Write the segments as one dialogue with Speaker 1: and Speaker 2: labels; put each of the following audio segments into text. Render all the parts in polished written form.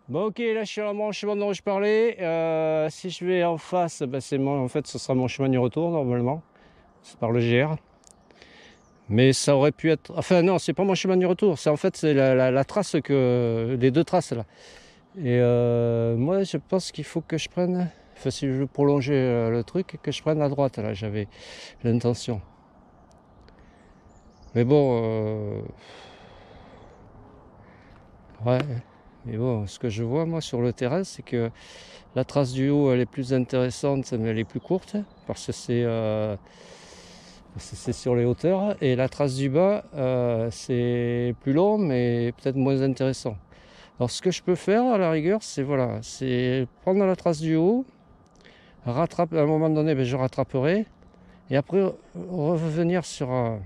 Speaker 1: Bon ok, là je suis à mon chemin dont je parlais. Si je vais en face, bah, en fait ce sera mon chemin du retour normalement. C'est par le GR. Mais ça aurait pu être... Enfin non, c'est pas mon chemin du retour. C'est en fait c'est la trace que... Les deux traces là. Et moi je pense qu'il faut que je prenne... Enfin si je veux prolonger le truc, que je prenne à droite là, j'avais l'intention. Mais bon... Ouais. Mais bon, ce que je vois moi sur le terrain, c'est que la trace du haut elle est plus intéressante mais elle est plus courte parce que c'est sur les hauteurs, et la trace du bas c'est plus long mais peut-être moins intéressant. Alors ce que je peux faire à la rigueur, c'est voilà, c'est prendre la trace du haut, rattraper à un moment donné, ben, je rattraperai et après revenir sur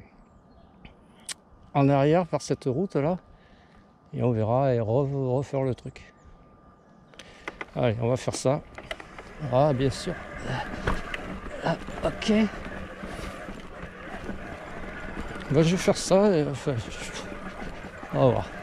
Speaker 1: en arrière par cette route là et on verra et refaire le truc. Allez, on va faire ça. Ah bien sûr. Ah, ok. Ben, je vais faire ça et, enfin, on va voir.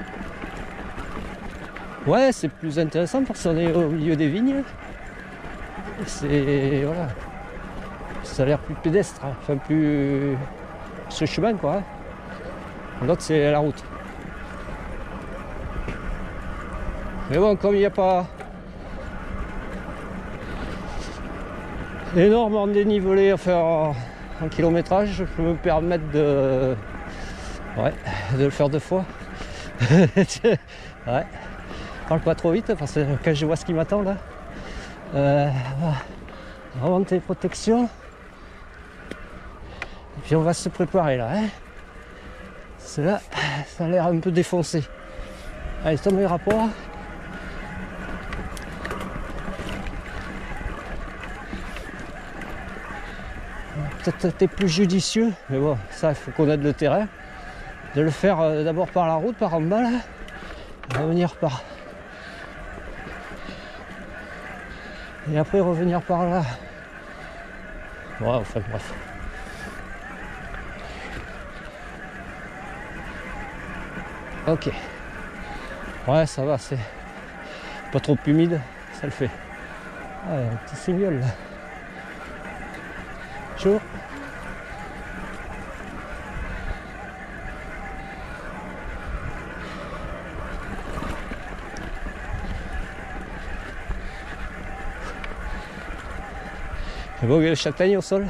Speaker 1: Ouais, c'est plus intéressant parce qu'on est au milieu des vignes. C'est voilà, ça a l'air plus pédestre, hein. Enfin plus ce chemin quoi. Hein. L'autre c'est la route. Mais bon, comme il n'y a pas énorme en dénivelé, enfin en kilométrage, je peux me permettre de le faire deux fois. Ouais. Parle pas trop vite parce que quand je vois ce qui m'attend là. Remonter protection. Et puis on va se préparer là. Hein. Cela, ça a l'air un peu défoncé. Allez, tombe les rapports. Peut-être être plus judicieux, mais bon, ça il faut connaître le terrain. De le faire d'abord par la route, par en bas là. Revenir par. Et après revenir par là. Ouais, enfin bref. Ok. Ouais, ça va, c'est pas trop humide, ça le fait. Ah, un petit single là. Chaud. C'est beau, il y a le châtaigne au sol.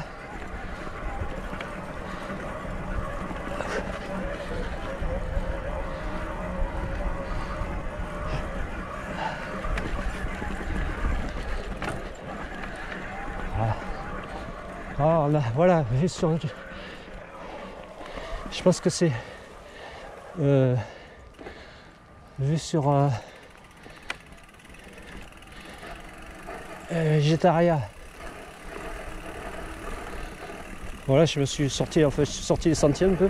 Speaker 1: Ah, là, voilà, vu sur... Je pense que c'est vu sur Getaria. Voilà, je me suis sorti, en fait, je suis sorti les sentiers un peu.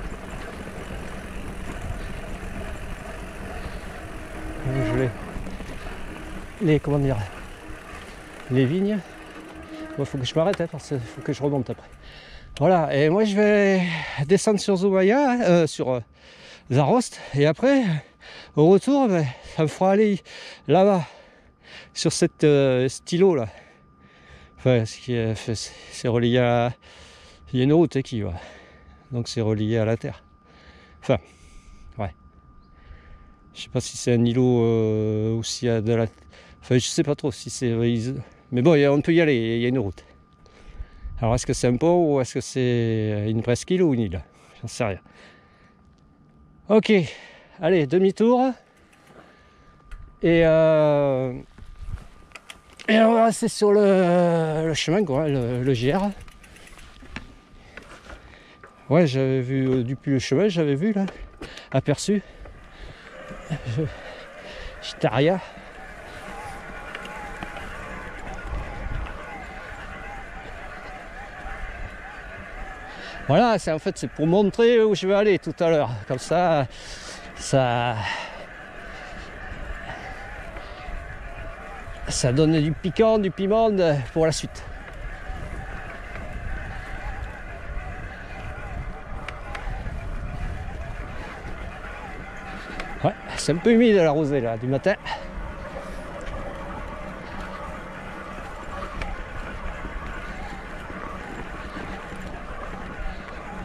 Speaker 1: Je vais les comment dire, les vignes. Il faut que je m'arrête hein, parce qu'il faut que je remonte après. Voilà, et moi je vais descendre sur Zumaya, sur Zarost, et après, au retour, ben, ça me fera aller là-bas, sur cette stylo là. Enfin, c'est relié à... Il y a une route qui va, donc c'est relié à la terre. Enfin, ouais. Je sais pas si c'est un îlot ou s'il y a de la... Enfin, je sais pas trop si c'est... Mais bon, on peut y aller, il y a une route. Alors, est-ce que c'est un pont ou est-ce que c'est une presqu'île ou une île? J'en sais rien. Ok, allez, demi-tour. Et on va rester sur le chemin, quoi, le GR. Ouais, j'avais vu depuis le chemin, j'avais vu là, aperçu. Getaria. Voilà, en fait c'est pour montrer où je vais aller tout à l'heure. Comme ça donne du piquant, du piment pour la suite. Ouais, c'est un peu humide la rosée là du matin.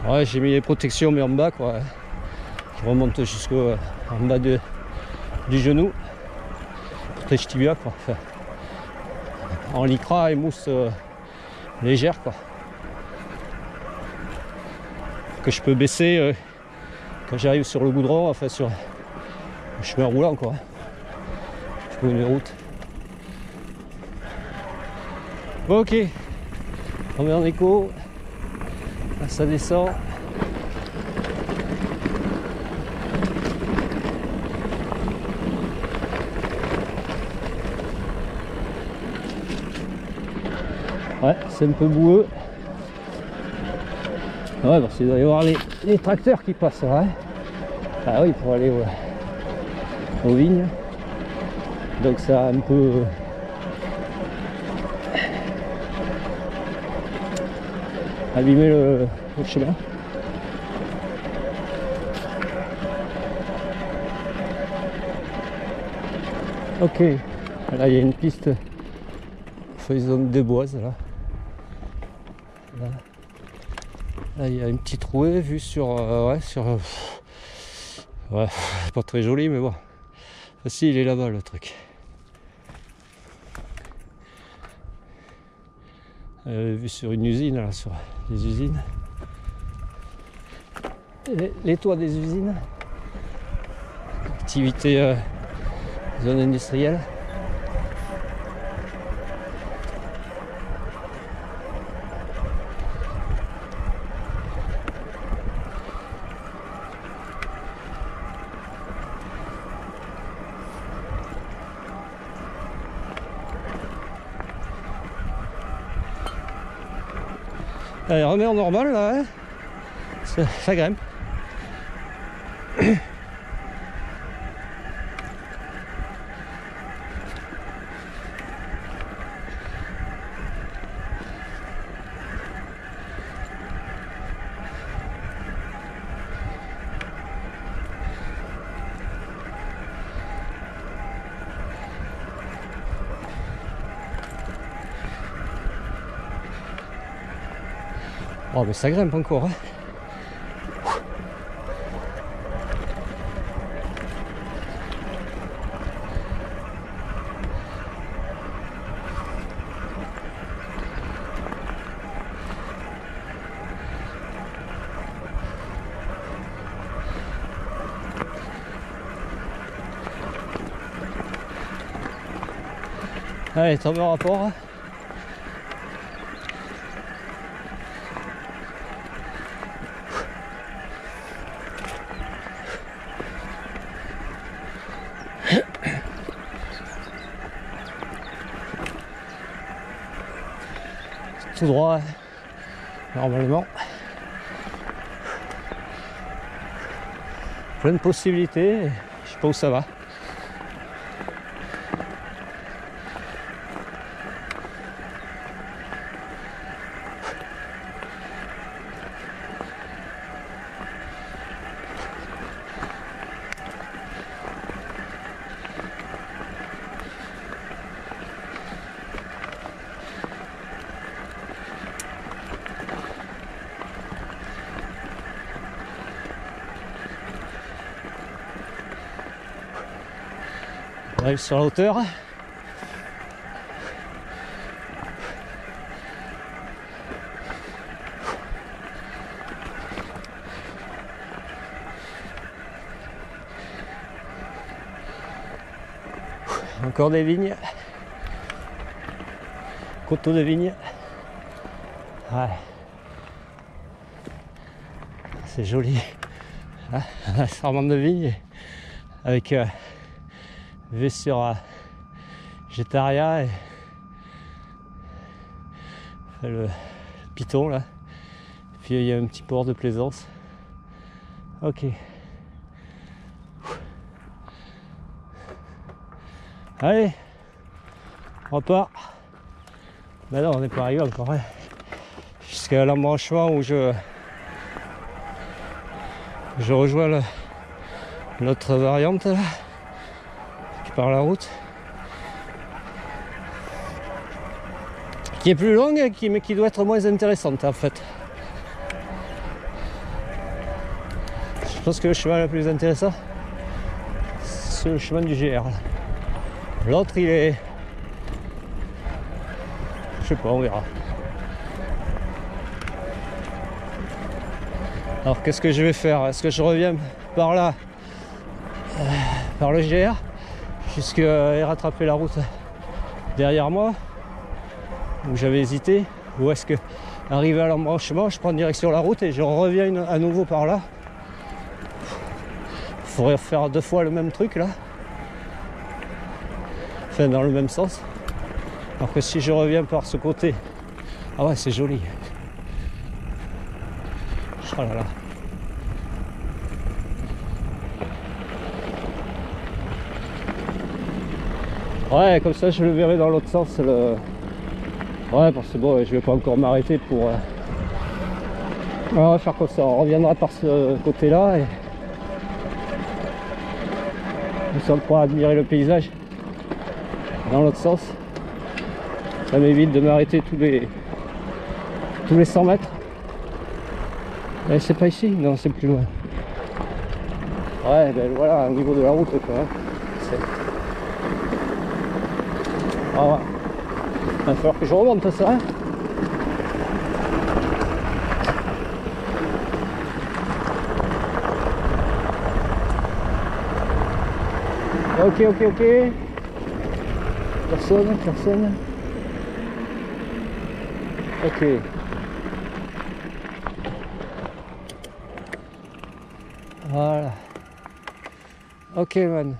Speaker 1: Ouais, j'ai mis les protections mais en bas quoi. Je remonte jusqu'au en bas du genou. Protège tibia quoi. Enfin, en lycra et mousse légère quoi. Que je peux baisser quand j'arrive sur le goudron, enfin sur le chemin roulant quoi. Je trouve une route. Bon, ok, on met en écho. Là, ça descend. Ouais, c'est un peu boueux. Ouais, parce qu'il doit y avoir les tracteurs qui passent, ouais. Ah oui, pour aller aux vignes. Donc ça a un peu... abîmé le chemin. Ok, là il y a une piste zone des boises là. Là il y a une petite rouée vue sur ouais, pas très joli mais bon. Si, il est là-bas le truc. Vue sur une usine là, sur les usines. Les toits des usines. Activité zone industrielle. Allez, remets en normal là, hein. Ça grimpe. Oh mais ça grimpe encore hein. Allez, tombe en rapport hein. Tout droit hein. Normalement. Plein de possibilités, je sais pas où ça va. On arrive sur la hauteur. Encore des vignes. Coteau de vignes. Ouais. C'est joli. Un sarment de vigne avec vue sur Gétaria et le Piton là. Puis il y a un petit port de plaisance. Ok. Allez, on repart. Ben non, on n'est pas arrivé encore. Hein. Jusqu'à l'embranchement où je rejoins l'autre variante là, qui part la route. Qui est plus longue, mais qui doit être moins intéressante en fait. Je pense que le chemin le plus intéressant, c'est le chemin du GR. L'autre, il est... Je sais pas, on verra. Alors qu'est-ce que je vais faire? Est-ce que je reviens par là, par le GR, jusqu'à rattraper la route derrière moi, où j'avais hésité, ou est-ce que arrivé à l'embranchement, je prends direction la route et je reviens à nouveau par là? Il faudrait faire 2 fois le même truc là, enfin dans le même sens. Alors que si je reviens par ce côté, ah ouais, c'est joli. Oh là là. Ouais, comme ça je le verrai dans l'autre sens. Ouais, parce que bon, je vais pas encore m'arrêter pour... On va faire comme ça, on reviendra par ce côté-là et... on pourra admirer le paysage dans l'autre sens. Ça m'évite de m'arrêter tous les 100 mètres. Et c'est pas ici? Non, c'est plus loin. Ouais, ben voilà, au niveau de la route quoi. Ah ouais. Il va falloir que je remonte ça. Hein. Ok. Personne. Ok. Voilà. Ok man.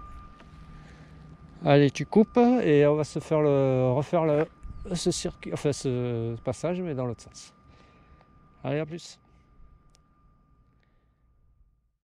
Speaker 1: Allez, tu coupes et on va se faire refaire ce circuit, enfin ce passage mais dans l'autre sens. Allez, à plus.